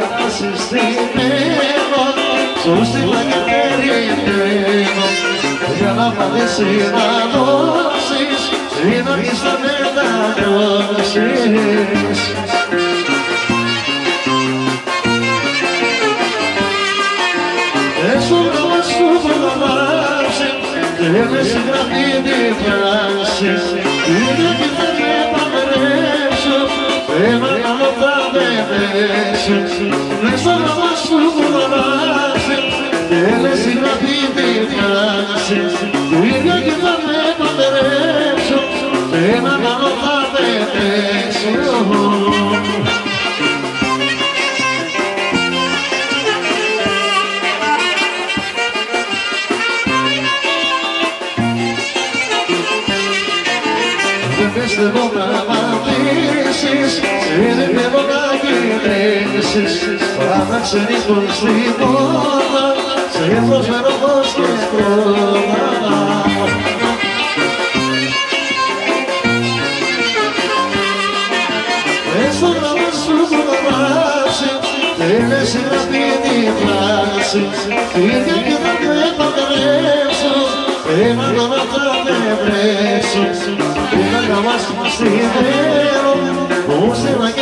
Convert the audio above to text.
περάσεις θυμμένο, σου στείλα και περιμένω για να παλέσει να δώσεις ή να βγεις να μετανιώσεις. Έστω γράμμα σου φωτογράφησε και με συγγραφή τη φράση είναι και θα με παντρέψω, ένα καλό θα με πέσω. Έστω γράμμα σου φωτογράφησε και με συγγραφή τη φράση είναι και θα με παντρέψω, ένα καλό θα με πέσω. Δεν πιστεύω να απαντήσεις, δεν θέλω να γυρίσεις, πάντα ξενύχτουν στην πόρτα, σε προσφέρω φως και πρώτα. Έστω γράμμα σου φωτογράφησε, θέλε συγγραφή τη φράση, ίδια και θα με παντρέψω, ένα τώρα θα με βρέσω. Una cama sin dinero,